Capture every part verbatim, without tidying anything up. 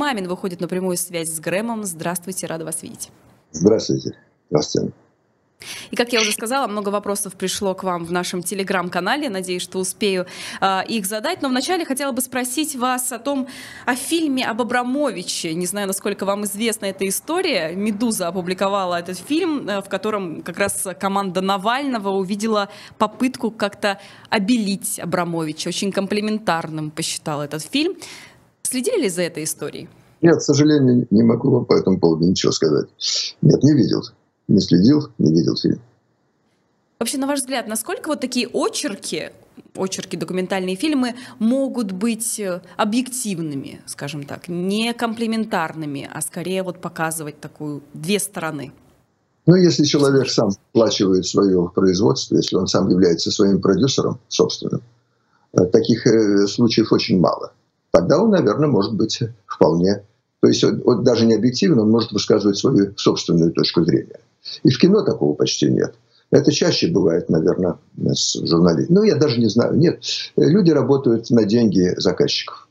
Мамин выходит на прямую связь с Грэмом. Здравствуйте, рада вас видеть. Здравствуйте. Здравствуйте. И, как я уже сказала, много вопросов пришло к вам в нашем телеграм-канале. Надеюсь, что успею э, их задать. Но вначале хотела бы спросить вас о том, о фильме об Абрамовиче. Не знаю, насколько вам известна эта история. «Медуза» опубликовала этот фильм, э, в котором как раз команда Навального увидела попытку как-то обелить Абрамовича. Очень комплиментарным посчитал этот фильм. Следили ли за этой историей? Нет, к сожалению, не могу вам по этому поводу ничего сказать. Нет, не видел. Не следил, не видел фильм. Вообще, на ваш взгляд, насколько вот такие очерки, очерки, документальные фильмы могут быть объективными, скажем так, не комплиментарными, а скорее вот показывать такую две стороны? Ну, если человек сам оплачивает свое производство, если он сам является своим продюсером собственным, таких случаев очень мало. Тогда он, наверное, может быть вполне... То есть он даже не объективно, он может высказывать свою собственную точку зрения. И в кино такого почти нет. Это чаще бывает, наверное, с журналистами. Ну, я даже не знаю. Нет, люди работают на деньги заказчиков.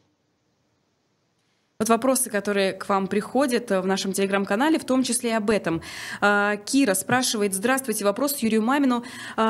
Вот вопросы, которые к вам приходят в нашем телеграм-канале, в том числе и об этом. Кира спрашивает: здравствуйте, вопрос Юрию Мамину.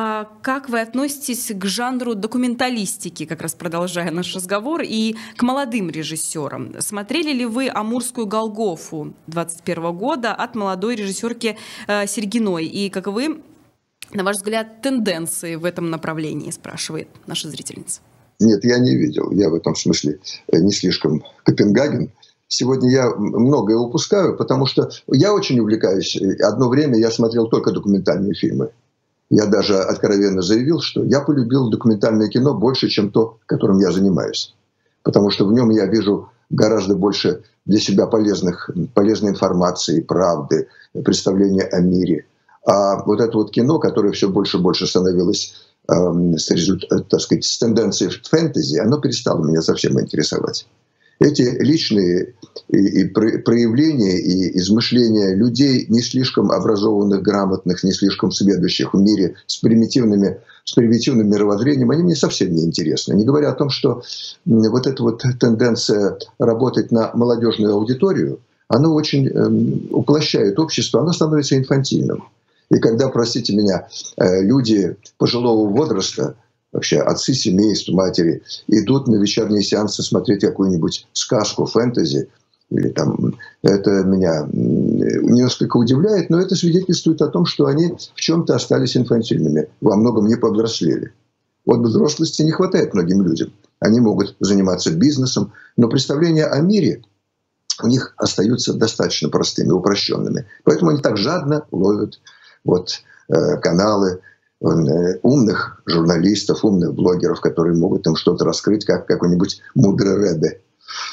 Как вы относитесь к жанру документалистики, как раз продолжая наш разговор, и к молодым режиссерам? Смотрели ли вы «Амурскую Голгофу» двадцать первого года от молодой режиссерки Сергиной? И каковы, на ваш взгляд, тенденции в этом направлении, спрашивает наша зрительница. Нет, я не видел. Я в этом смысле не слишком Копенгаген. Сегодня я многое упускаю, потому что я очень увлекаюсь. Одно время я смотрел только документальные фильмы. Я даже откровенно заявил, что я полюбил документальное кино больше, чем то, которым я занимаюсь. Потому что в нем я вижу гораздо больше для себя полезных, полезной информации, правды, представления о мире. А вот это вот кино, которое все больше и больше становилось, э, с, так сказать, с тенденцией в фэнтези, оно перестало меня совсем интересовать. Эти личные и, и проявления и измышления людей, не слишком образованных, грамотных, не слишком сведущих в мире, с, примитивными, с примитивным мировоззрением, они мне совсем не интересны. Не говоря о том, что вот эта вот тенденция работать на молодежную аудиторию, она очень э, уплощает общество, оно становится инфантильным. И когда, простите меня, люди пожилого возраста, вообще отцы семейств, матери, идут на вечерние сеансы смотреть какую-нибудь сказку, фэнтези, или там, это меня несколько удивляет, но это свидетельствует о том, что они в чем-то остались инфантильными, во многом не повзрослели. Вот взрослости не хватает многим людям. Они могут заниматься бизнесом, но представления о мире у них остаются достаточно простыми, упрощенными. Поэтому они так жадно ловят вот, э, каналы э, умных журналистов, умных блогеров, которые могут им что-то раскрыть, как какой-нибудь мудрый Рэбе.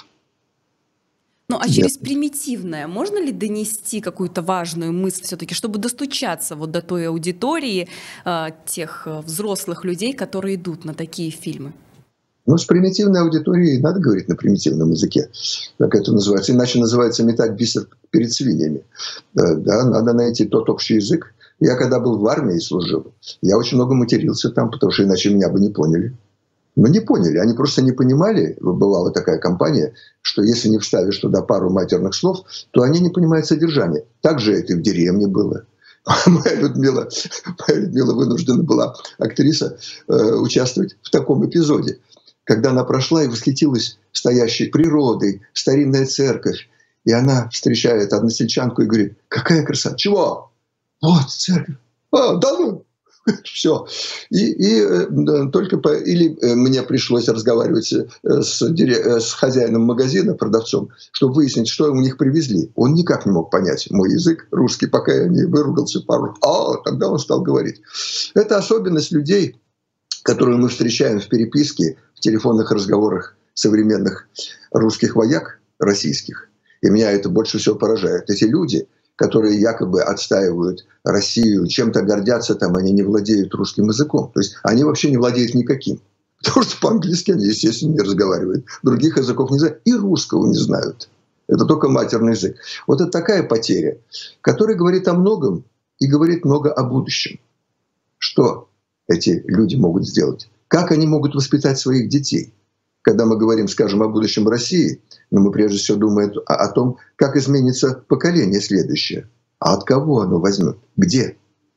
Ну, а через Нет. примитивное можно ли донести какую-то важную мысль все-таки, чтобы достучаться вот до той аудитории э, тех взрослых людей, которые идут на такие фильмы? Ну, с примитивной аудиторией надо говорить на примитивном языке, как это называется. Иначе называется метать бисер перед свиньями. Да, надо найти тот общий язык. Я когда был в армии служил, я очень много матерился там, потому что иначе меня бы не поняли. Ну, не поняли, они просто не понимали, бывала такая компания, что если не вставишь туда пару матерных слов, то они не понимают содержание. Так же это и в деревне было. Моя Людмила, моя Людмила вынуждена была, актриса, э, участвовать в таком эпизоде, когда она прошла и восхитилась стоящей природой, старинная церковь. И она встречает односельчанку и говорит: какая красота! Чего? Вот церковь. А, да ну! Все. И, и да, только по, или мне пришлось разговаривать с, с хозяином магазина, продавцом, чтобы выяснить, что у них привезли. Он никак не мог понять мой язык русский, пока я не выругался пару. А, тогда он стал говорить. Это особенность людей, которую мы встречаем в переписке, в телефонных разговорах современных русских вояк, российских. И меня это больше всего поражает. Эти люди, которые якобы отстаивают Россию, чем-то гордятся, там они не владеют русским языком. То есть они вообще не владеют никаким. Потому что по-английски они, естественно, не разговаривают. Других языков не знают. И русского не знают. Это только матерный язык. Вот это такая потеря, которая говорит о многом и говорит много о будущем. Что эти люди могут сделать? Как они могут воспитать своих детей? Когда мы говорим, скажем, о будущем России, но мы прежде всего думаем о, о том, как изменится поколение следующее. А от кого оно возьмет? Где?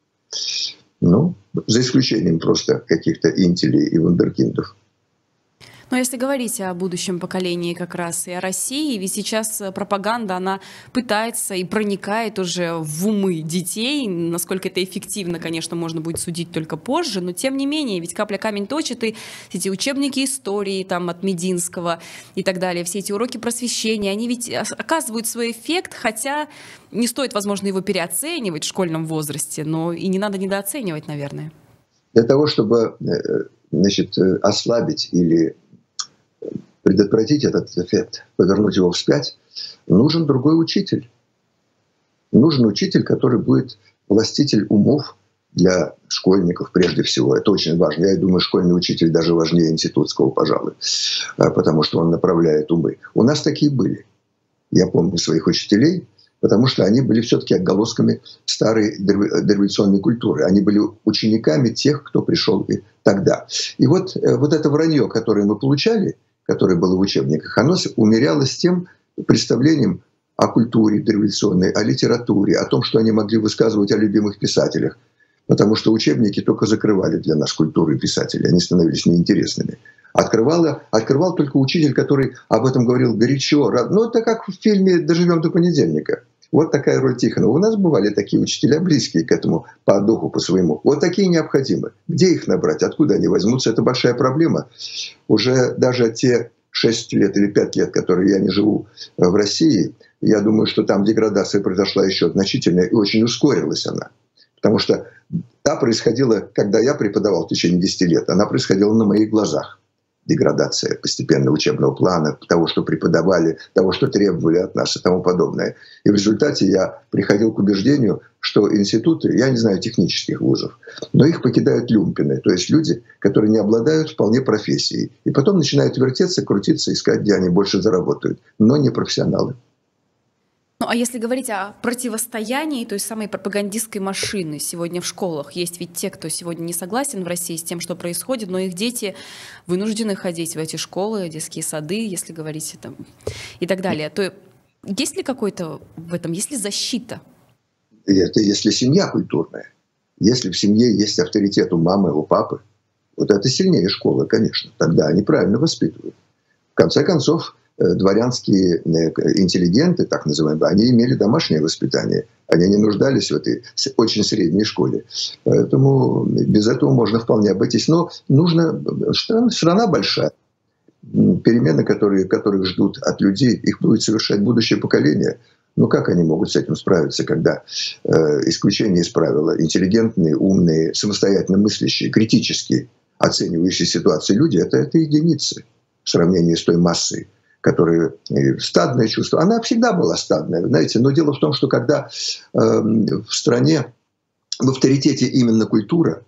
Ну, за исключением просто каких-то интелей и вундеркиндов. Но если говорить о будущем поколении как раз и о России, ведь сейчас пропаганда, она пытается и проникает уже в умы детей. Насколько это эффективно, конечно, можно будет судить только позже, но тем не менее, ведь капля камень точит, и эти учебники истории там, от Мединского и так далее, все эти уроки просвещения, они ведь оказывают свой эффект, хотя не стоит, возможно, его переоценивать в школьном возрасте, но и не надо недооценивать, наверное. Для того, чтобы, значит, ослабить или предотвратить этот эффект, повернуть его вспять, нужен другой учитель. Нужен учитель, который будет властитель умов для школьников прежде всего. Это очень важно. Я думаю, школьный учитель даже важнее институтского, пожалуй, потому что он направляет умы. У нас такие были. Я помню своих учителей, потому что они были все-таки отголосками старой дореволюционной культуры. Они были учениками тех, кто пришел и тогда. И вот, вот это вранье, которое мы получали, которое было в учебниках, оно умерялось тем представлением о культуре дореволюционной, о литературе, о том, что они могли высказывать о любимых писателях. Потому что учебники только закрывали для нас культуру и писателей, они становились неинтересными. Открывала, открывал только учитель, который об этом говорил горячо. Ну, это как в фильме «Доживем до понедельника». Вот такая роль Тихонова. У нас бывали такие учителя, близкие к этому по духу, по своему. Вот такие необходимы. Где их набрать? Откуда они возьмутся? Это большая проблема. Уже даже те шесть лет или пять лет, которые я не живу в России, я думаю, что там деградация произошла еще значительная и очень ускорилась она. Потому что та происходила, когда я преподавал в течение десяти лет, она происходила на моих глазах. Деградация постепенно учебного плана, того, что преподавали, того, что требовали от нас и тому подобное. И в результате я приходил к убеждению, что институты, я не знаю технических вузов, но их покидают люмпины, то есть люди, которые не обладают вполне профессией. И потом начинают вертеться, крутиться, искать, где они больше заработают, но не профессионалы. Ну, а если говорить о противостоянии той самой пропагандистской машины сегодня в школах, есть ведь те, кто сегодня не согласен в России с тем, что происходит, но их дети вынуждены ходить в эти школы, детские сады, если говорить там, и так далее, то есть ли какой-то в этом, есть ли защита? Это если семья культурная, если в семье есть авторитет у мамы, у папы, вот это сильнее школы, конечно, тогда они правильно воспитывают. В конце концов, дворянские интеллигенты, так называемые, они имели домашнее воспитание. Они не нуждались в этой очень средней школе. Поэтому без этого можно вполне обойтись. Но нужно... Страна большая. Перемены, которые, которых ждут от людей, их будет совершать будущее поколение. Ну как они могут с этим справиться, когда э, исключение из правила, интеллигентные, умные, самостоятельно мыслящие, критически оценивающие ситуацию люди, это, это единицы в сравнении с той массой, которые стадное чувство, она всегда была стадная, знаете, но дело в том, что когда э, в стране в авторитете именно культура,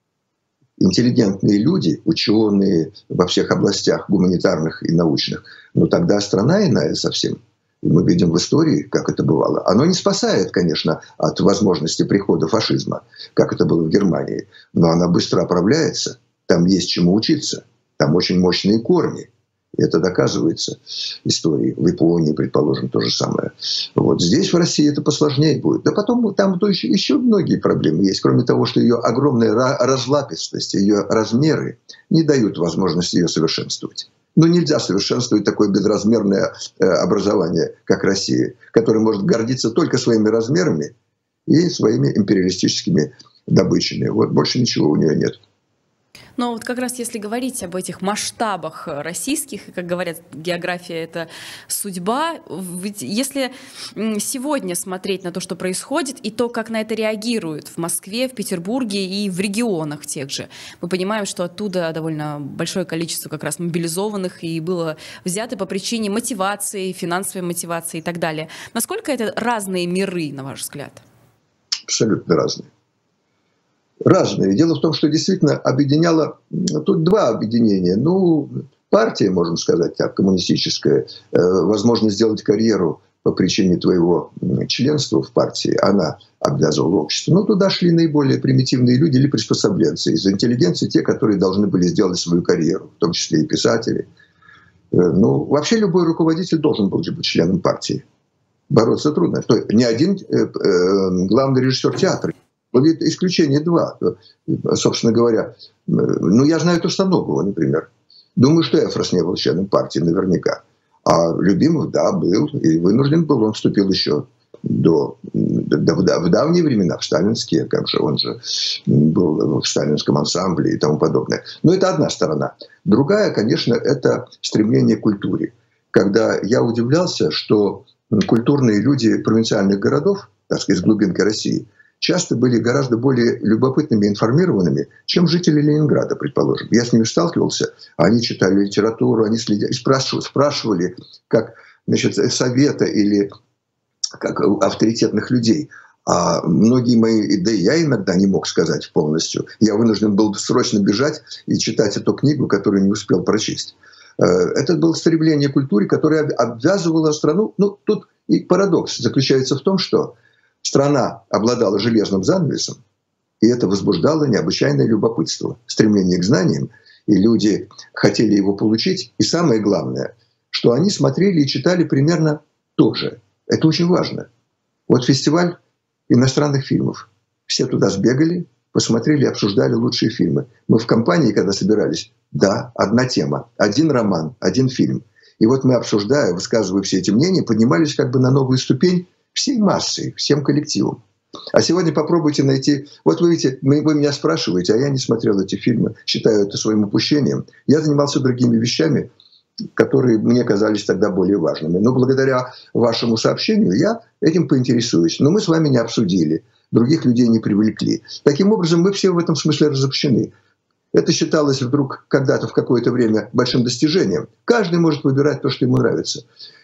интеллигентные люди, ученые во всех областях гуманитарных и научных, ну тогда страна иная совсем. И мы видим в истории, как это бывало. Оно не спасает, конечно, от возможности прихода фашизма, как это было в Германии, но она быстро оправляется, там есть чему учиться, там очень мощные корни. Это доказывается историей. В Японии, предположим, то же самое. Вот здесь, в России, это посложнее будет. Да потом там то еще, еще многие проблемы есть. Кроме того, что ее огромная разлапистость, ее размеры не дают возможности ее совершенствовать. Но нельзя совершенствовать такое безразмерное образование, как Россия, которое может гордиться только своими размерами и своими империалистическими добычами. Вот больше ничего у нее нет. Но вот как раз если говорить об этих масштабах российских, и, как говорят, география — это судьба, ведь если сегодня смотреть на то, что происходит, и то, как на это реагируют в Москве, в Петербурге и в регионах тех же, мы понимаем, что оттуда довольно большое количество как раз мобилизованных и было взято по причине мотивации, финансовой мотивации и так далее. Насколько это разные миры, на ваш взгляд? Абсолютно разные. Разные. Дело в том, что действительно объединяло, тут два объединения. Ну, партия, можем сказать так, коммунистическая, возможность сделать карьеру по причине твоего членства в партии, она обвязывала общество. Но туда шли наиболее примитивные люди или приспособленцы. Из интеллигенции те, которые должны были сделать свою карьеру, в том числе и писатели, Ну, вообще любой руководитель должен был быть членом партии. Бороться трудно. То есть, ни один э, э, главный режиссер театра. Были исключения два, собственно говоря. Ну, я знаю Турсаногова, например. Думаю, что Эфрос не был членом партии наверняка. А Любимов, да, был. И вынужден был. Он вступил еще до, до, до, в давние времена, в сталинские. Как же он же был в сталинском ансамбле и тому подобное. Но это одна сторона. Другая, конечно, это стремление к культуре. Когда я удивлялся, что культурные люди провинциальных городов, так сказать, из глубинки России, часто были гораздо более любопытными и информированными, чем жители Ленинграда, предположим. Я с ними сталкивался, они читали литературу, они следили, спрашивали, спрашивали как, значит, совета или как авторитетных людей. А многие мои, да и я иногда не мог сказать полностью. Я вынужден был срочно бежать и читать эту книгу, которую не успел прочесть. Это было стремление к культуре, которое обвязывало страну. Ну, тут и парадокс заключается в том, что страна обладала железным занавесом, и это возбуждало необычайное любопытство, стремление к знаниям, и люди хотели его получить. И самое главное, что они смотрели и читали примерно то же. Это очень важно. Вот фестиваль иностранных фильмов. Все туда сбегали, посмотрели, обсуждали лучшие фильмы. Мы в компании, когда собирались, да, одна тема, один роман, один фильм. И вот мы, обсуждая, высказывая все эти мнения, поднимались как бы на новую ступень всей массой, всем коллективом. А сегодня попробуйте найти... Вот вы видите, вы меня спрашиваете, а я не смотрел эти фильмы, считаю это своим упущением. Я занимался другими вещами, которые мне казались тогда более важными. Но благодаря вашему сообщению я этим поинтересуюсь. Но мы с вами не обсудили, других людей не привлекли. Таким образом, мы все в этом смысле разобщены. Это считалось вдруг когда-то в какое-то время большим достижением. Каждый может выбирать то, что ему нравится.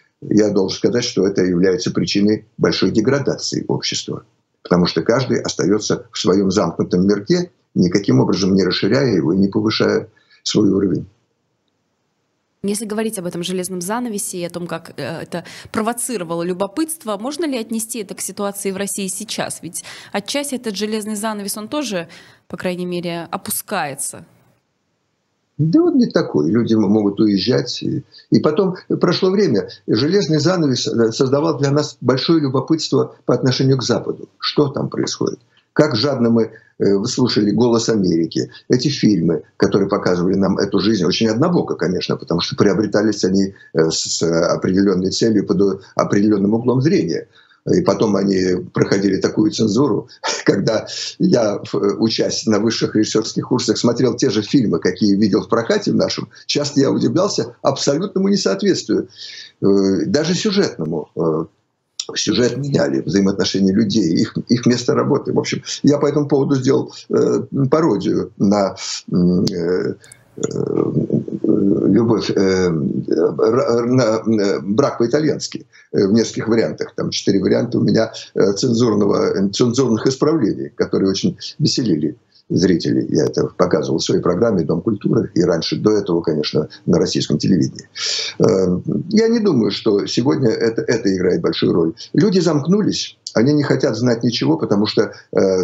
Я должен сказать, что это является причиной большой деградации общества. Потому что каждый остается в своем замкнутом мирке, никаким образом не расширяя его и не повышая свой уровень. Если говорить об этом железном занавесе и о том, как это провоцировало любопытство, можно ли отнести это к ситуации в России сейчас? Ведь отчасти этот железный занавес, он тоже, по крайней мере, опускается. Да он не такой. Люди могут уезжать. И потом прошло время. Железный занавес создавал для нас большое любопытство по отношению к Западу. Что там происходит? Как жадно мы выслушали «Голос Америки», эти фильмы, которые показывали нам эту жизнь, очень однобоко, конечно, потому что приобретались они с определенной целью, под определенным углом зрения. И потом они проходили такую цензуру, когда я, учась на высших режиссерских курсах, смотрел те же фильмы, какие видел в прокате в нашем, часто я удивлялся абсолютному несоответствию, даже сюжетному. Сюжет меняли, взаимоотношения людей, их, их место работы. В общем, я по этому поводу сделал э, пародию на э, э, любовь, э, на брак по-итальянски в нескольких вариантах. Там четыре варианта у меня цензурного, цензурных исправлений, которые очень веселили зрителей. Я это показывал в своей программе «Дом культуры» и раньше, до этого, конечно, на российском телевидении. Я не думаю, что сегодня это, это играет большую роль. Люди замкнулись, они не хотят знать ничего, потому что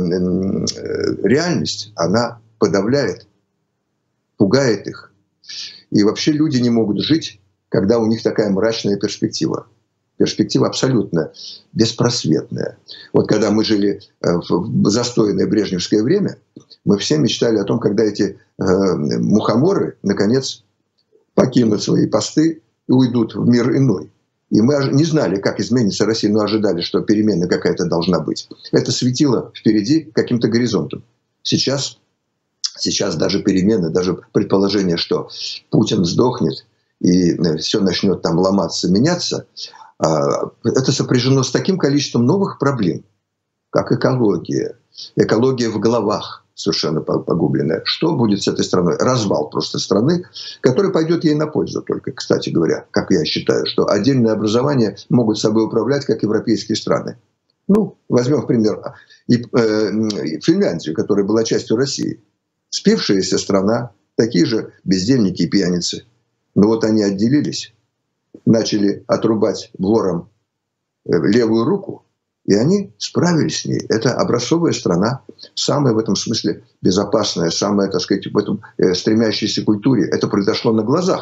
реальность, она подавляет, пугает их. И вообще люди не могут жить, когда у них такая мрачная перспектива. Перспектива абсолютно беспросветная. Вот когда мы жили в застойное брежневское время, мы все мечтали о том, когда эти э, мухоморы, наконец, покинут свои посты и уйдут в мир иной. И мы не знали, как изменится Россия, но ожидали, что перемена какая-то должна быть. Это светило впереди каким-то горизонтом. Сейчас, сейчас даже перемены, даже предположение, что Путин сдохнет и все начнет там ломаться, меняться, это сопряжено с таким количеством новых проблем, как экология. Экология в головах совершенно погубленная. Что будет с этой страной? Развал просто страны, который пойдет ей на пользу только, кстати говоря, как я считаю, что отдельные образования могут собой управлять, как европейские страны. Ну, возьмем, в пример, и, э, Финляндию, которая была частью России. Спившаяся страна, такие же бездельники и пьяницы. Но вот они отделились, начали отрубать ворам левую руку, и они справились с ней. Это образцовая страна, самая в этом смысле безопасная, самая, так сказать, в этом стремящейся культуре. Это произошло на глазах.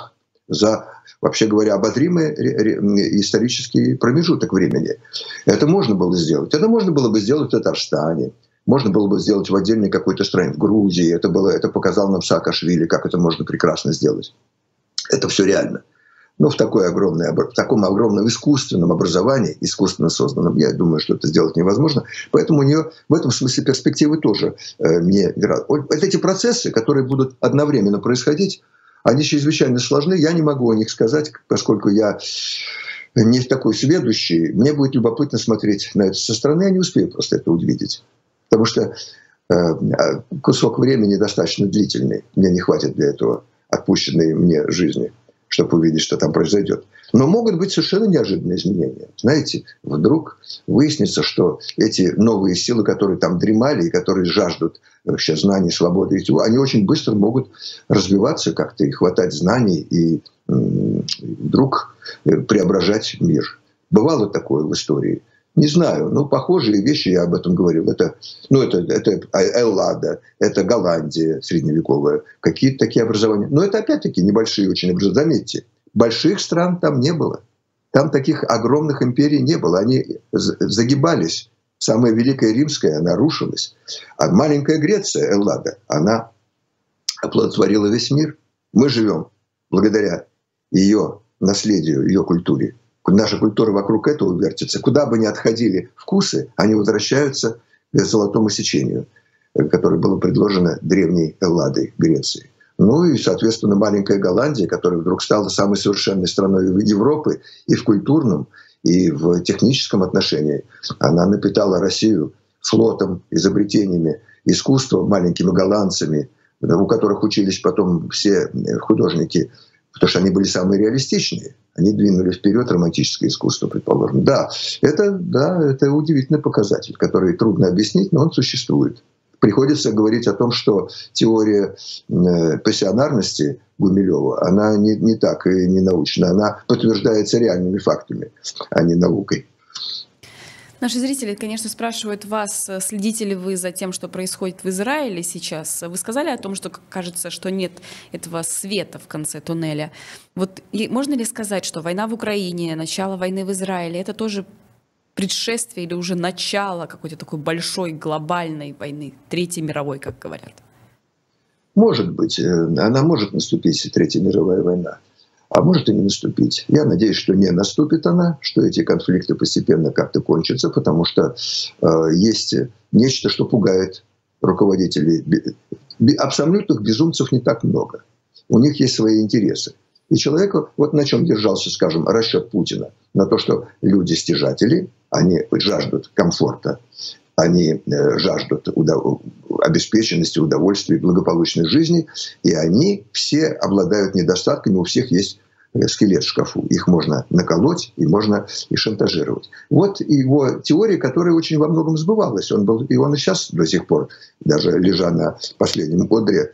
за, вообще говоря, обозримый исторический промежуток времени. Это можно было сделать. Это можно было бы сделать в Татарстане. Можно было бы сделать в отдельной какой-то стране, в Грузии. Это, было, это показал нам Саакашвили, как это можно прекрасно сделать. Это все реально. Но в, такой огромной, в таком огромном искусственном образовании, искусственно созданном, я думаю, что это сделать невозможно. Поэтому у нее в этом смысле перспективы тоже э, не вероятны. Вот эти процессы, которые будут одновременно происходить, они чрезвычайно сложны. Я не могу о них сказать, поскольку я не такой сведущий. Мне будет любопытно смотреть на это со стороны. Я не успею просто это увидеть. Потому что э, кусок времени достаточно длительный. Мне не хватит для этого отпущенной мне жизни, чтобы увидеть, что там произойдет. Но могут быть совершенно неожиданные изменения. Знаете, вдруг выяснится, что эти новые силы, которые там дремали и которые жаждут вообще знаний, свободы, они очень быстро могут развиваться как-то и хватать знаний, и вдруг преображать мир. Бывало такое в истории. Не знаю, но похожие вещи, я об этом говорил. Это, ну, это, это Эллада, это Голландия средневековая, какие-то такие образования. Но это опять-таки небольшие очень образования. Заметьте, больших стран там не было. Там таких огромных империй не было. Они загибались. Самая Великая Римская, она рушилась. А маленькая Греция, Эллада, она оплодотворила весь мир. Мы живем благодаря ее наследию, ее культуре. Наша культура вокруг этого вертится. Куда бы ни отходили вкусы, они возвращаются к золотому сечению, которое было предложено древней Элладой Греции. Ну и, соответственно, маленькая Голландия, которая вдруг стала самой совершенной страной Европы и в культурном, и в техническом отношении. Она напитала Россию флотом, изобретениями, искусством, маленькими голландцами, у которых учились потом все художники, потому что они были самые реалистичные. Они двинули вперед романтическое искусство, предположим. Да, это, да, это удивительный показатель, который трудно объяснить, но он существует. Приходится говорить о том, что теория пассионарности Гумилева, она не, не так и не научна. Она подтверждается реальными фактами, а не наукой. Наши зрители, конечно, спрашивают вас, следите ли вы за тем, что происходит в Израиле сейчас. Вы сказали о том, что кажется, что нет этого света в конце туннеля. Вот можно ли сказать, что война в Украине, начало войны в Израиле — это тоже предшествие или уже начало какой-то такой большой глобальной войны, Третьей мировой, как говорят? Может быть. Она может наступить, Третья мировая война. А может и не наступить. Я надеюсь, что не наступит она, что эти конфликты постепенно как-то кончатся, потому что э, есть нечто, что пугает руководителей. Абсолютных безумцев не так много. У них есть свои интересы. И человеку, вот на чем держался, скажем, расчет Путина, на то, что люди стяжатели, они жаждут комфорта, они жаждут удов... обеспеченности, удовольствия, благополучной жизни, и они все обладают недостатками, у всех есть скелет в шкафу. Их можно наколоть и можно и шантажировать. Вот его теория, которая очень во многом сбывалась. Он был, и он и сейчас до сих пор, даже лежа на последнем одре,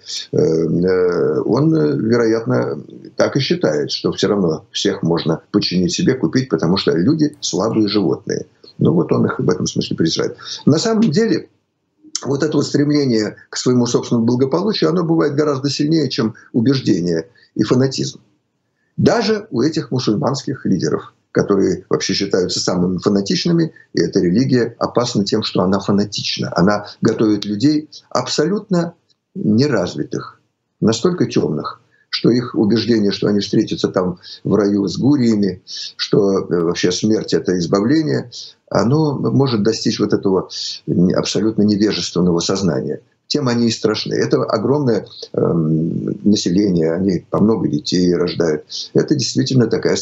он, вероятно, так и считает, что все равно всех можно подчинить себе, купить, потому что люди слабые животные. Ну вот он их в этом смысле презирает. На самом деле, вот это вот стремление к своему собственному благополучию, оно бывает гораздо сильнее, чем убеждение и фанатизм. Даже у этих мусульманских лидеров, которые вообще считаются самыми фанатичными, и эта религия опасна тем, что она фанатична. Она готовит людей абсолютно неразвитых, настолько темных, что их убеждение, что они встретятся там в раю с гуриями, что вообще смерть — это избавление, оно может достичь вот этого абсолютно невежественного сознания. Тем они и страшны. Это огромное э, население, они по много детей рождают. Это действительно такая...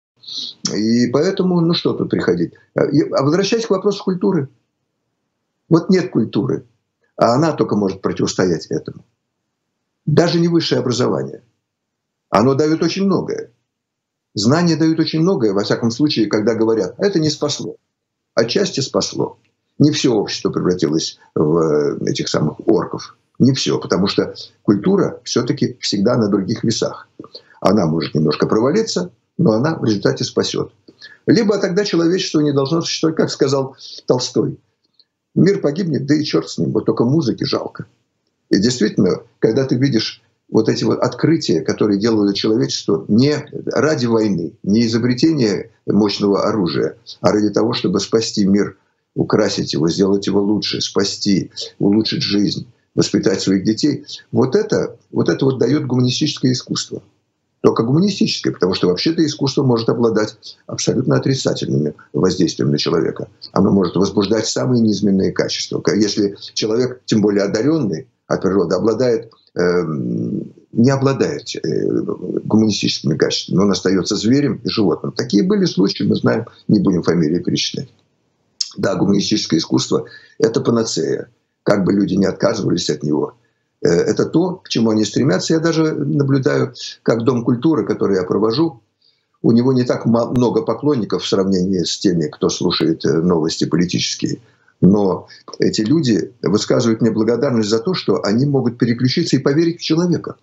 И поэтому, ну что тут приходить? А возвращаясь к вопросу культуры. Вот нет культуры, а она только может противостоять этому. Даже не высшее образование. Оно дает очень многое. Знания дают очень многое, во всяком случае, когда говорят, это не спасло. Отчасти спасло. Не все общество превратилось в этих самых орков. Не все, потому что культура все-таки всегда на других весах. Она может немножко провалиться, но она в результате спасет. Либо тогда человечество не должно существовать, как сказал Толстой. Мир погибнет, да и черт с ним, вот только музыки жалко. И действительно, когда ты видишь вот эти вот открытия, которые делало человечество не ради войны, не изобретение мощного оружия, а ради того, чтобы спасти мир, украсить его, сделать его лучше, спасти, улучшить жизнь, воспитать своих детей. Вот это вот, это вот дает гуманистическое искусство. Только гуманистическое, потому что вообще-то искусство может обладать абсолютно отрицательными воздействием на человека. Оно может возбуждать самые низменные качества. Если человек, тем более одаренный от природы, обладает, э, не обладает э, гуманистическими качествами, он остается зверем и животным. Такие были случаи, мы знаем, не будем фамилии перечислять. Да, гуманистическое искусство – это панацея. Как бы люди не отказывались от него, это то, к чему они стремятся. Я даже наблюдаю, как Дом культуры, который я провожу, у него не так много поклонников в сравнении с теми, кто слушает новости политические. Но эти люди высказывают мне благодарность за то, что они могут переключиться и поверить в человека.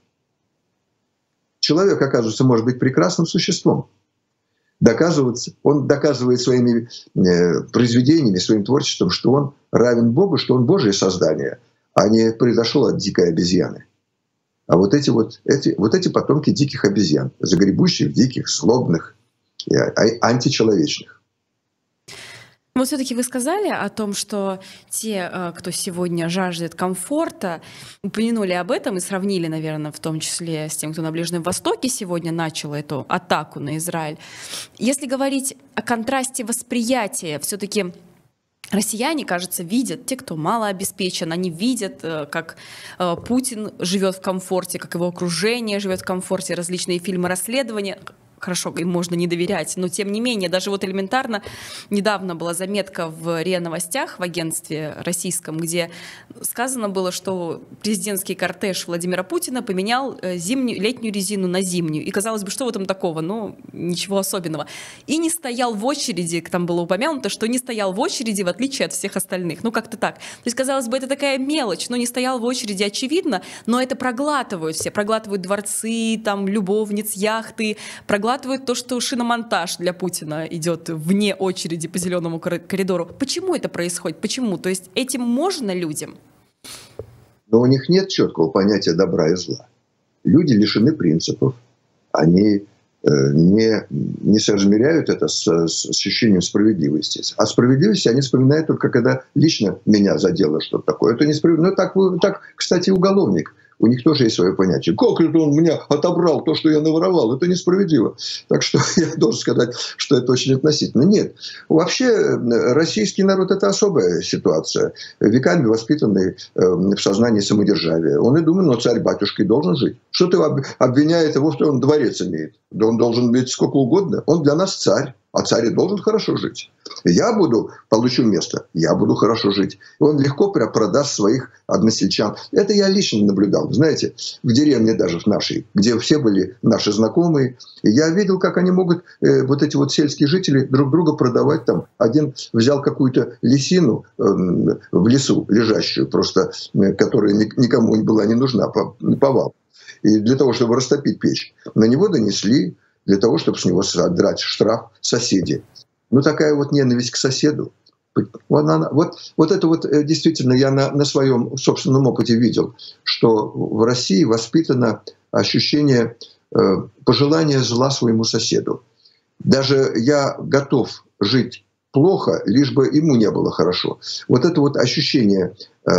Человек, оказывается, может быть прекрасным существом. Доказываться, он доказывает своими э, произведениями, своим творчеством, что он равен Богу, что он Божие создание, а не произошел от дикой обезьяны. А вот эти, вот, эти, вот эти потомки диких обезьян, загребущих, диких, злобных, и античеловечных. Вот все-таки вы сказали о том, что те, кто сегодня жаждет комфорта, упомянули об этом и сравнили, наверное, в том числе с тем, кто на Ближнем Востоке сегодня начал эту атаку на Израиль. Если говорить о контрасте восприятия, все-таки россияне, кажется, видят, те, кто мало обеспечен, они видят, как Путин живет в комфорте, как его окружение живет в комфорте, различные фильмы расследования. Хорошо, им можно не доверять, но тем не менее, даже вот элементарно, недавно была заметка в РИА Новостях, в агентстве российском, где сказано было, что президентский кортеж Владимира Путина поменял зимнюю, летнюю резину на зимнюю. И казалось бы, что в этом такого? Ну, ничего особенного. И не стоял в очереди, там было упомянуто, что не стоял в очереди, в отличие от всех остальных. Ну, как-то так. То есть, казалось бы, это такая мелочь, но не стоял в очереди, очевидно, но это проглатывают все. Проглатывают дворцы, там, любовниц, яхты, проглатывают то, что шиномонтаж для Путина идет вне очереди по зеленому коридору. Почему это происходит? Почему? То есть этим можно людям? Но у них нет четкого понятия добра и зла. Люди лишены принципов. Они э, не, не соразмеряют это с, с ощущением справедливости. А справедливости они вспоминают только, когда лично меня задело что-то такое. Это несправедливо. Ну, так, так, кстати, уголовник. У них тоже есть свое понятие. Как это он меня отобрал, то, что я наворовал? Это несправедливо. Так что я должен сказать, что это очень относительно. Нет. Вообще российский народ – это особая ситуация. Веками воспитанный в сознании самодержавия. Он и думает, ну, царь-батюшка должен жить. Что ты обвиняет его, что он дворец имеет? Да он должен быть сколько угодно. Он для нас царь. А царь и должен хорошо жить. Я буду, получу место, я буду хорошо жить. И он легко продаст своих односельчан. Это я лично наблюдал. Знаете, в деревне даже в нашей, где все были наши знакомые. И я видел, как они могут, э, вот эти вот сельские жители, друг друга продавать. Там один взял какую-то лисину э, в лесу лежащую, просто, э, которая никому не была не нужна, повал. И для того, чтобы растопить печь, на него донесли, для того, чтобы с него содрать штраф соседи. Ну, такая вот ненависть к соседу. Вот, она, вот, вот это вот действительно я на, на своем собственном опыте видел, что в России воспитано ощущение э, пожелания зла своему соседу. Даже я готов жить плохо, лишь бы ему не было хорошо. Вот это вот ощущение э,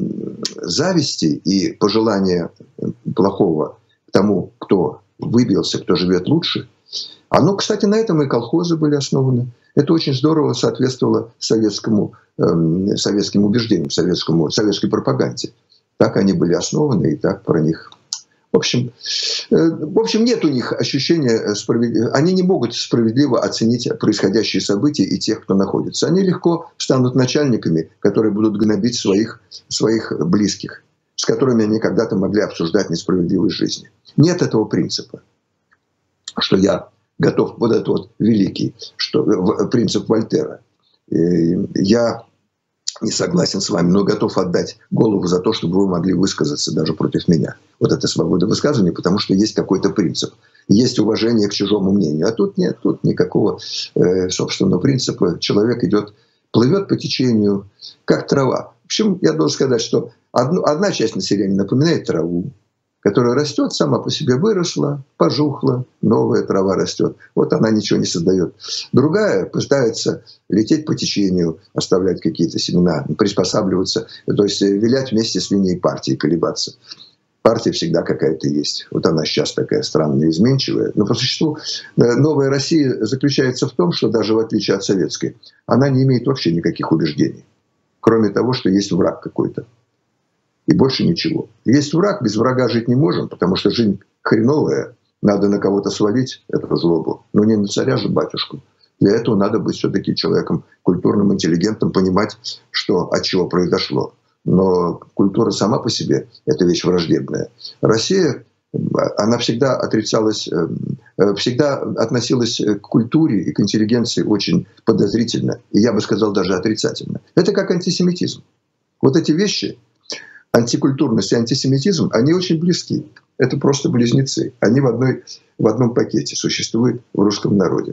зависти и пожелания плохого тому, кто выбился, кто живет лучше. Оно, кстати, на этом и колхозы были основаны. Это очень здорово соответствовало советскому, э, советским убеждениям, советскому, советской пропаганде. Так они были основаны, и так про них. В общем, э, в общем, нет у них ощущения справедливости. Они не могут справедливо оценить происходящие события и тех, кто находится. Они легко станут начальниками, которые будут гнобить своих, своих близких, с которыми они когда-то могли обсуждать несправедливость жизни. Нет этого принципа, что я готов, вот этот вот великий что, принцип Вольтера. Я не согласен с вами, но готов отдать голову за то, чтобы вы могли высказаться даже против меня. Вот это свобода высказывания, потому что есть какой-то принцип. Есть уважение к чужому мнению. А тут нет, тут никакого э, собственного принципа. Человек идет, плывет по течению, как трава. В общем, я должен сказать, что одну, одна часть населения напоминает траву, которая растет, сама по себе выросла, пожухла, новая трава растет. Вот она ничего не создает. Другая пытается лететь по течению, оставлять какие-то семена, приспосабливаться, то есть вилять вместе с линией партии, колебаться. Партия всегда какая-то есть. Вот она сейчас такая странная, изменчивая. Но по существу новая Россия заключается в том, что даже в отличие от советской, она не имеет вообще никаких убеждений. Кроме того, что есть враг какой-то. И больше ничего. Есть враг, без врага жить не можем, потому что жизнь хреновая. Надо на кого-то свалить эту злобу. Но не на царя же, батюшку. Для этого надо быть все-таки человеком культурным, интеллигентным, понимать, что от чего произошло. Но культура сама по себе – это вещь враждебная. Россия, она всегда отрицалась, всегда относилась к культуре и к интеллигенции очень подозрительно. И я бы сказал, даже отрицательно. Это как антисемитизм. Вот эти вещи, антикультурность и антисемитизм, они очень близки. Это просто близнецы. Они в, одной, в одном пакете существуют в русском народе.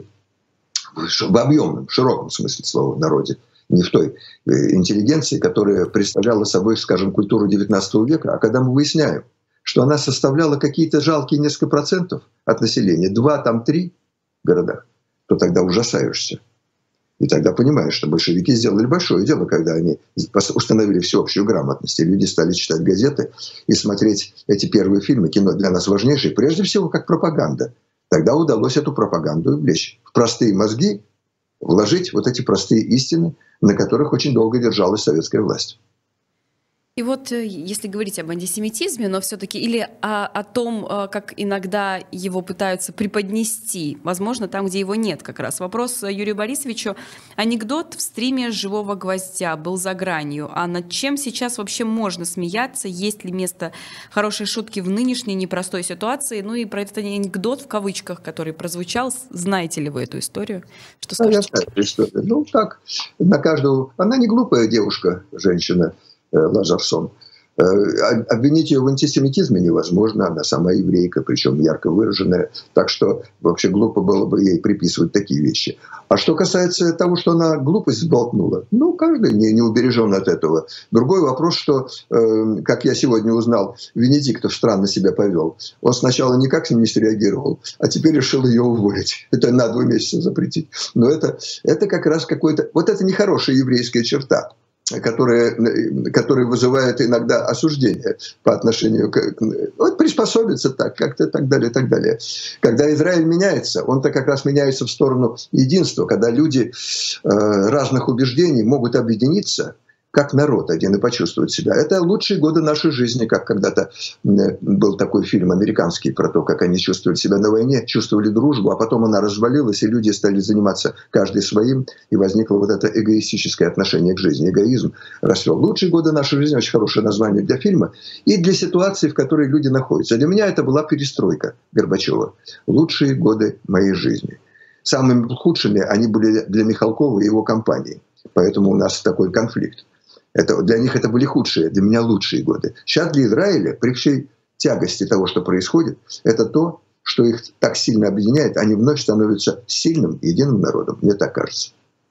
В объемном, широком смысле слова народе. Не в той интеллигенции, которая представляла собой, скажем, культуру девятнадцатого века, а когда мы выясняем, что она составляла какие-то жалкие несколько процентов от населения, два, там три в городах, то тогда ужасаешься. И тогда понимаешь, что большевики сделали большое дело, когда они установили всеобщую грамотность, и люди стали читать газеты и смотреть эти первые фильмы. Кино для нас важнейшее, прежде всего, как пропаганда. Тогда удалось эту пропаганду влечь в простые мозги, вложить вот эти простые истины, на которых очень долго держалась советская власть. И вот если говорить об антисемитизме, но все-таки или о, о том, как иногда его пытаются преподнести, возможно, там, где его нет как раз. Вопрос Юрию Борисовичу. Анекдот в стриме «Живого гвоздя» был за гранью. А над чем сейчас вообще можно смеяться? Есть ли место хорошей шутки в нынешней непростой ситуации? Ну и про этот анекдот в кавычках, который прозвучал, знаете ли вы эту историю? Что скажете? Я знаю эту историю. Ну так, на каждого... Она не глупая девушка, женщина, Лазарсон. Обвинить ее в антисемитизме невозможно, она сама еврейка, причем ярко выраженная, так что вообще глупо было бы ей приписывать такие вещи. А что касается того, что она глупость сболтнула, ну, каждый не, не убережен от этого. Другой вопрос, что, э, как я сегодня узнал, Венедиктов странно себя повел. Он сначала никак не среагировал, а теперь решил ее уволить. Это на два месяца запретить. Но это, это как раз какой-то... Вот это нехорошая еврейская черта, Которая, которая вызывает иногда осуждение по отношению к... Вот приспособиться так, как-то и так далее, и так далее. Когда Израиль меняется, он-то как раз меняется в сторону единства, когда люди э, разных убеждений могут объединиться как народ один и почувствовать себя. Это лучшие годы нашей жизни, как когда-то был такой фильм американский про то, как они чувствовали себя на войне, чувствовали дружбу, а потом она развалилась, и люди стали заниматься каждый своим, и возникло вот это эгоистическое отношение к жизни. Эгоизм расцвел. Лучшие годы нашей жизни — очень хорошее название для фильма и для ситуации, в которой люди находятся. Для меня это была перестройка Горбачева. Лучшие годы моей жизни. Самыми худшими они были для Михалкова и его компании. Поэтому у нас такой конфликт. Это, для них это были худшие, для меня лучшие годы. Сейчас для Израиля, при всей тягости того, что происходит, это то, что их так сильно объединяет. Они вновь становятся сильным, единым народом. Мне так кажется.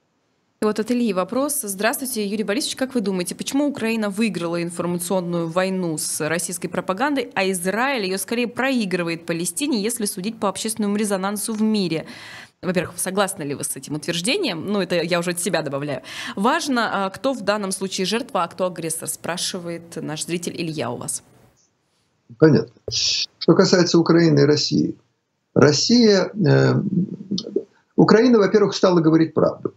И вот от Ильи вопрос. Здравствуйте, Юрий Борисович. Как вы думаете, почему Украина выиграла информационную войну с российской пропагандой, а Израиль ее скорее проигрывает Палестине, если судить по общественному резонансу в мире? Во-первых, согласны ли вы с этим утверждением? Ну, это я уже от себя добавляю. Важно, кто в данном случае жертва, а кто агрессор, спрашивает наш зритель Илья у вас. Понятно. Что касается Украины и России. Россия... Э, Украина, во-первых, стала говорить правду.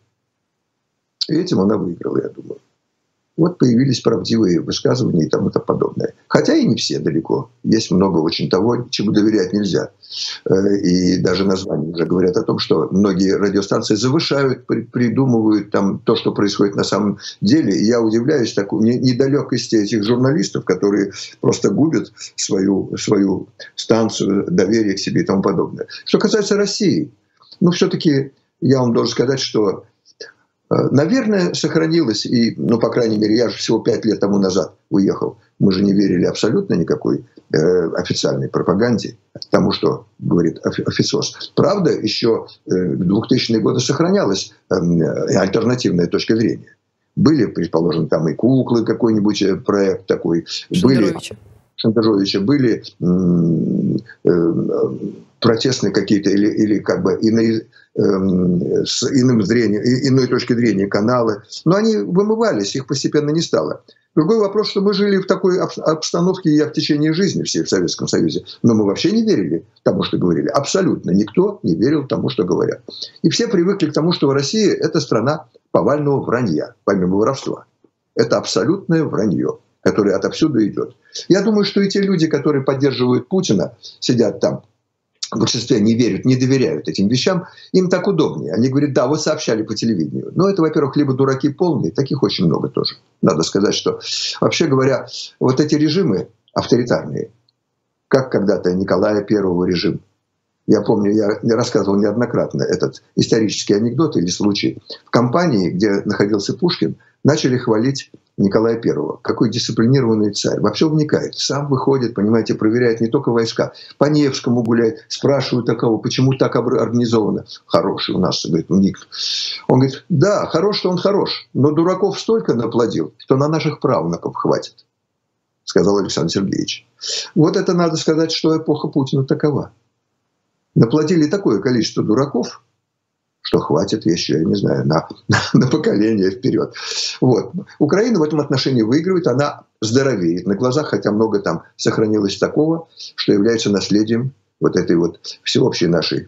И этим она выиграла, я думаю. Вот появились правдивые высказывания и тому подобное. Хотя и не все далеко. Есть много очень того, чему доверять нельзя. И даже названия уже говорят о том, что многие радиостанции завышают, придумывают там то, что происходит на самом деле. И я удивляюсь такой недалекости этих журналистов, которые просто губят свою, свою станцию, доверие к себе и тому подобное. Что касается России, ну все-таки я вам должен сказать, что наверное, сохранилось, и, ну, по крайней мере, я же всего пять лет тому назад уехал. Мы же не верили абсолютно никакой э, официальной пропаганде, тому, что говорит официоз. Правда, еще э, в двухтысячные годы сохранялась э, альтернативная точка зрения. Были, предположим, там и куклы, какой-нибудь проект такой. Были, Шантажовича были протестные какие-то или, или как бы иные, э, с иным зрением, иной точки зрения каналы, но они вымывались, их постепенно не стало. Другой вопрос, что мы жили в такой обстановке, я в течение жизни все в Советском Союзе, но мы вообще не верили тому, что говорили. Абсолютно никто не верил тому, что говорят. И все привыкли к тому, что Россия – это страна повального вранья, помимо воровства. Это абсолютное вранье, которое отовсюду идет. Я думаю, что и те люди, которые поддерживают Путина, сидят там, в большинстве не верят, не доверяют этим вещам, им так удобнее. Они говорят, да, вот сообщали по телевидению. Но это, во-первых, либо дураки полные, таких очень много тоже. Надо сказать, что, вообще говоря, вот эти режимы авторитарные, как когда-то Николая Первого режим. Я помню, я рассказывал неоднократно этот исторический анекдот или случай. В компании, где находился Пушкин, начали хвалить Николая Первого. Какой дисциплинированный царь. Во все вникает. Сам выходит, понимаете, проверяет не только войска. По Невскому гуляет. Спрашивают такого, почему так организовано. Хороший у нас, говорит, ник. Он говорит, да, хорош-то он хорош. Но дураков столько наплодил, что на наших правнуков хватит. Сказал Александр Сергеевич. Вот это надо сказать, что эпоха Путина такова. Наплодили такое количество дураков, что хватит еще, я не знаю, на, на, на поколение вперед. Вот. Украина в этом отношении выигрывает, она здоровеет на глазах, хотя много там сохранилось такого, что является наследием вот этой вот всеобщей нашей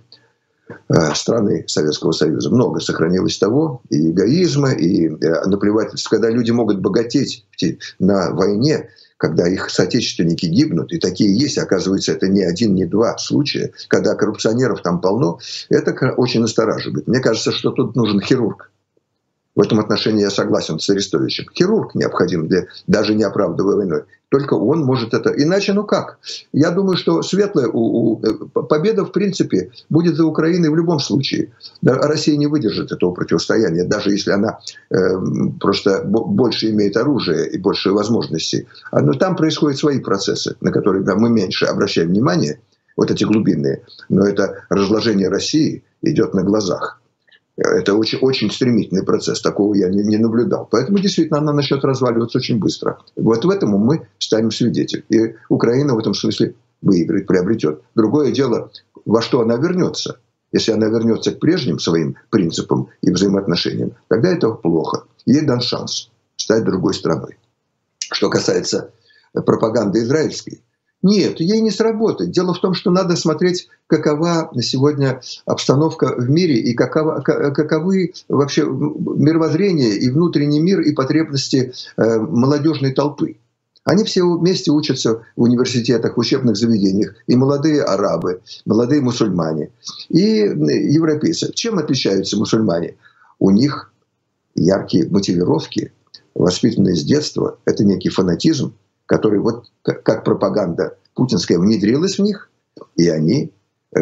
э, страны Советского Союза. Много сохранилось того, и эгоизма, и э, наплевательства. Когда люди могут богатеть на войне, когда их соотечественники гибнут, и такие есть, оказывается, это не один, не два случая, когда коррупционеров там полно, это очень настораживает. Мне кажется, что тут нужен хирург. В этом отношении я согласен с Арестовичем. Хирург необходим, для, даже не оправдывая войной. Только он может это. Иначе, ну как? Я думаю, что светлая у, у, победа, в принципе, будет за Украиной в любом случае. Россия не выдержит этого противостояния, даже если она э, просто больше имеет оружия и больше возможностей. Но там происходят свои процессы, на которые да, мы меньше обращаем внимание, вот эти глубинные. Но это разложение России идет на глазах. Это очень, очень стремительный процесс, такого я не, не наблюдал. Поэтому действительно она начнет разваливаться очень быстро. Вот в этом мы станем свидетелями. И Украина в этом смысле выиграет, приобретет. Другое дело, во что она вернется. Если она вернется к прежним своим принципам и взаимоотношениям, тогда это плохо. Ей дан шанс стать другой страной. Что касается пропаганды израильской, нет, ей не сработает. Дело в том, что надо смотреть, какова сегодня обстановка в мире и какова, каковы вообще мировоззрение и внутренний мир и потребности молодежной толпы. Они все вместе учатся в университетах, в учебных заведениях. И молодые арабы, молодые мусульмане, и европейцы. Чем отличаются мусульмане? У них яркие мотивировки, воспитанные с детства. Это некий фанатизм, который вот как пропаганда путинская внедрилась в них, и они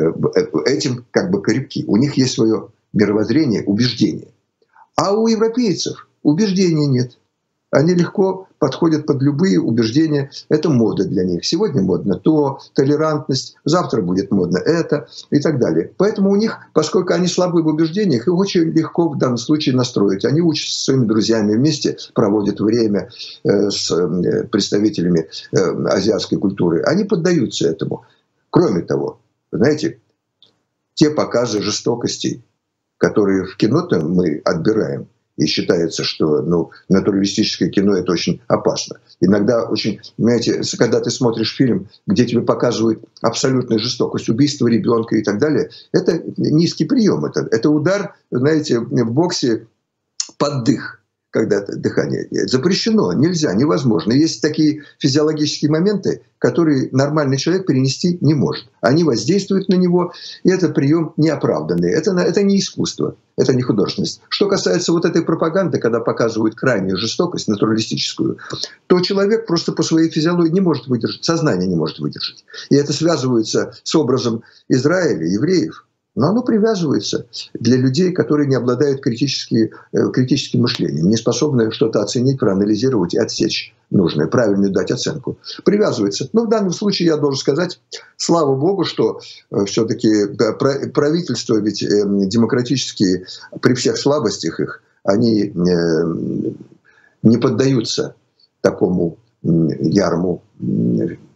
этим как бы крепки. У них есть свое мировоззрение, убеждение. А у европейцев убеждения нет. Они легко подходят под любые убеждения. Это мода для них. Сегодня модно то, толерантность, завтра будет модно это и так далее. Поэтому у них, поскольку они слабы в убеждениях, их очень легко в данном случае настроить. Они учатся со своими друзьями вместе, проводят время с представителями азиатской культуры. Они поддаются этому. Кроме того, знаете, те показы жестокости, которые в кино-то мы отбираем, и считается, что ну, натуралистическое кино – это очень опасно. Иногда очень, понимаете, когда ты смотришь фильм, где тебе показывают абсолютную жестокость, убийство ребенка и так далее, это низкий прием. Это, это удар, знаете, в боксе под дых. Когда дыхание запрещено, нельзя, невозможно. Есть такие физиологические моменты, которые нормальный человек перенести не может. Они воздействуют на него, и это прием неоправданный. Это, это не искусство, это не художественность. Что касается вот этой пропаганды, когда показывают крайнюю жестокость, натуралистическую, то человек просто по своей физиологии не может выдержать, сознание не может выдержать. И это связывается с образом Израиля, евреев. Но оно привязывается для людей, которые не обладают критически, критическим мышлением, не способны что-то оценить, проанализировать и отсечь нужное, правильную дать оценку. Привязывается. Но в данном случае я должен сказать, слава богу, что все-таки правительства ведь демократические, при всех слабостях их, они не поддаются такому ярму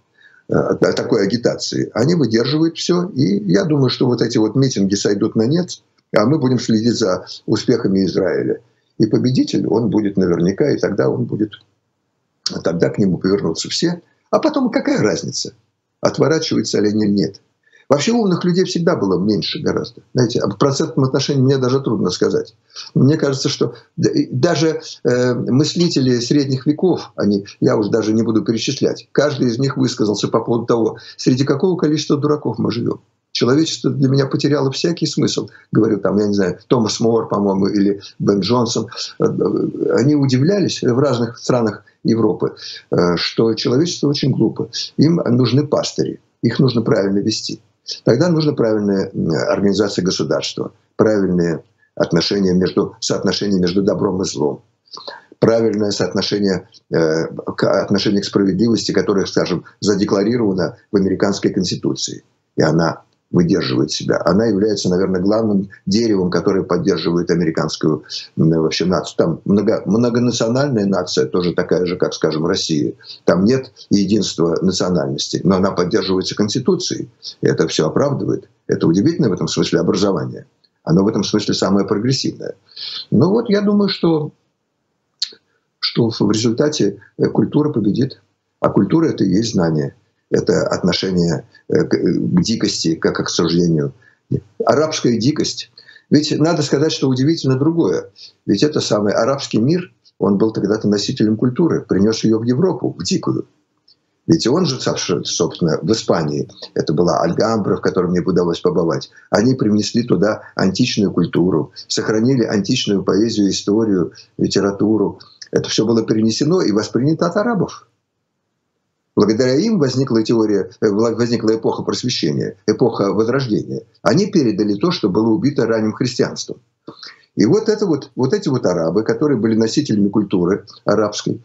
такой агитации, они выдерживают все. И я думаю, что вот эти вот митинги сойдут на нет, а мы будем следить за успехами Израиля. И победитель, он будет наверняка, и тогда он будет, тогда к нему повернутся все. А потом какая разница, отворачивается или нет. Вообще умных людей всегда было меньше гораздо. Знаете, об процентном отношении мне даже трудно сказать. Мне кажется, что даже э, мыслители средних веков, они, я уж даже не буду перечислять, каждый из них высказался по поводу того, среди какого количества дураков мы живем. Человечество для меня потеряло всякий смысл. Говорю, там, я не знаю, Томас Мор, по-моему, или Бен Джонсон. Они удивлялись в разных странах Европы, что человечество очень глупо. Им нужны пастыри, их нужно правильно вести. Тогда нужна правильная организация государства, правильные отношения между, соотношения между добром и злом, правильное соотношение э, отношение к справедливости, которое, скажем, задекларировано в американской конституции. И она выдерживает себя. Она является, наверное, главным деревом, которое поддерживает американскую вообще нацию. Там много, многонациональная нация, тоже такая же, как, скажем, Россия. Там нет единства национальности, но она поддерживается Конституцией. И это все оправдывает. Это удивительное в этом смысле образование. Оно в этом смысле самое прогрессивное. Ну вот я думаю, что, что в результате культура победит. А культура — это и есть знание. Это отношение к дикости, как к окружению. Арабская дикость. Ведь надо сказать, что удивительно другое. Ведь это самый арабский мир, он был когда-то носителем культуры, принес ее в Европу, в дикую. Ведь он же, собственно, в Испании, это была Альгамбра, в которой мне удалось побывать, они привнесли туда античную культуру, сохранили античную поэзию, историю, литературу. Это все было перенесено и воспринято от арабов. Благодаря им возникла теория, возникла эпоха просвещения, эпоха возрождения. Они передали то, что было убито ранним христианством. И вот, это вот, вот эти вот арабы, которые были носителями культуры арабской,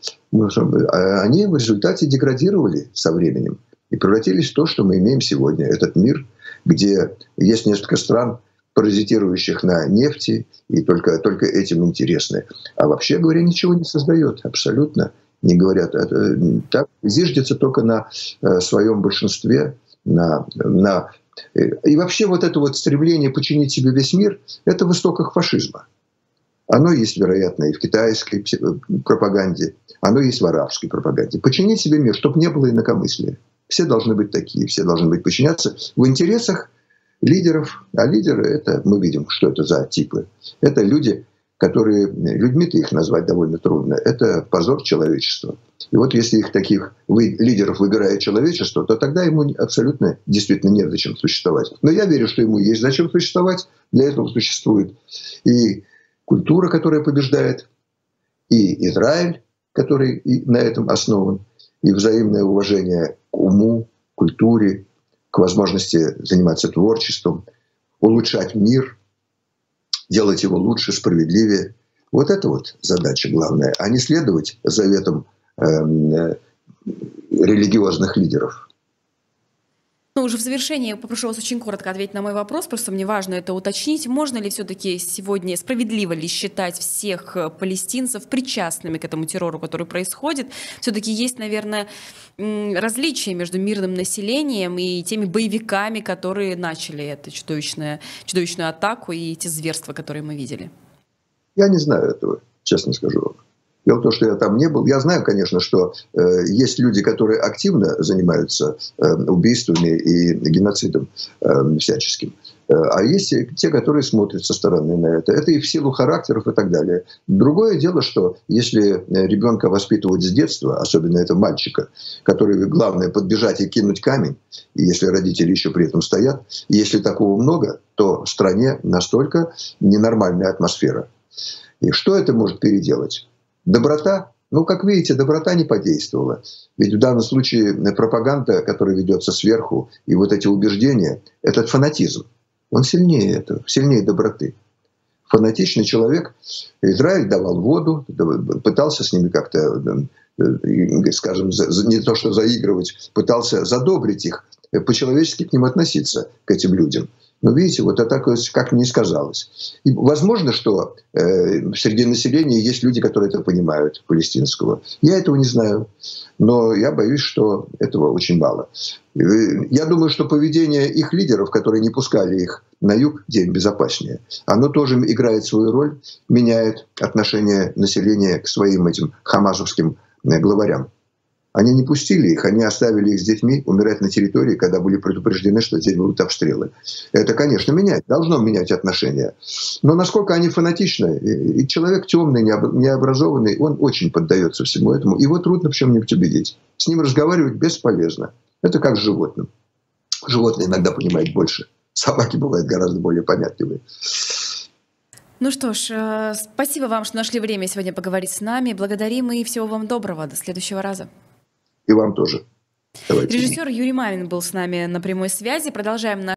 они в результате деградировали со временем и превратились в то, что мы имеем сегодня. Этот мир, где есть несколько стран, паразитирующих на нефти, и только, только этим интересны. А вообще говоря, ничего не создает абсолютно. Не говорят, это, так, зиждется только на э, своем большинстве, на, на, э, и вообще вот это вот стремление подчинить себе весь мир, это в истоках фашизма. Оно есть, вероятно, и в китайской пропаганде, оно есть в арабской пропаганде. Подчинить себе мир, чтобы не было инакомыслия. Все должны быть такие, все должны быть подчиняться в интересах лидеров. А лидеры, это мы видим, что это за типы. Это люди, которые, людьми-то их назвать довольно трудно, это позор человечества. И вот если их таких вы, лидеров выбирает человечество, то тогда ему абсолютно действительно нет зачем существовать. Но я верю, что ему есть зачем существовать, для этого существует и культура, которая побеждает, и Израиль, который на этом основан, и взаимное уважение к уму, культуре, к возможности заниматься творчеством, улучшать мир, делать его лучше, справедливее. Вот это вот задача главная, а не следовать заветам э, э, религиозных лидеров. Ну, уже в завершении попрошу вас очень коротко ответить на мой вопрос, просто мне важно это уточнить. Можно ли все-таки сегодня, справедливо ли считать всех палестинцев причастными к этому террору, который происходит? Все-таки есть, наверное, различия между мирным населением и теми боевиками, которые начали эту чудовищную, чудовищную атаку и эти зверства, которые мы видели. Я не знаю этого, честно скажу вам. Дело в том, что я там не был. Я знаю, конечно, что э, есть люди, которые активно занимаются э, убийствами и геноцидом э, всяческим. Э, а есть те, которые смотрят со стороны на это. Это и в силу характеров и так далее. Другое дело, что если ребенка воспитывать с детства, особенно это мальчика, который главное подбежать и кинуть камень, и если родители еще при этом стоят, и если такого много, то в стране настолько ненормальная атмосфера. И что это может переделать? Доброта, ну, как видите, доброта не подействовала. Ведь в данном случае пропаганда, которая ведется сверху, и вот эти убеждения, этот фанатизм, он сильнее этого, сильнее доброты. Фанатичный человек, Израиль давал воду, пытался с ними как-то, скажем, не то что заигрывать, пытался задобрить их, по-человечески к ним относиться, к этим людям. Но видите, вот это как не сказалось. И возможно, что э, среди населения есть люди, которые это понимают, палестинского. Я этого не знаю. Но я боюсь, что этого очень мало. Я думаю, что поведение их лидеров, которые не пускали их на юг, где им безопаснее, оно тоже играет свою роль, меняет отношение населения к своим этим хамасовским главарям. Они не пустили их, они оставили их с детьми умирать на территории, когда были предупреждены, что здесь будут обстрелы. Это, конечно, менять, должно менять отношения. Но насколько они фанатичны, и человек темный, необразованный, он очень поддается всему этому. Его трудно в чем-нибудь убедить. С ним разговаривать бесполезно. Это как с животным. Животные иногда понимают больше. Собаки бывают гораздо более понятливые. Ну что ж, спасибо вам, что нашли время сегодня поговорить с нами. Благодарим и всего вам доброго. До следующего раза. И вам тоже. Давайте. Режиссер Юрий Мамин был с нами на прямой связи. Продолжаем наш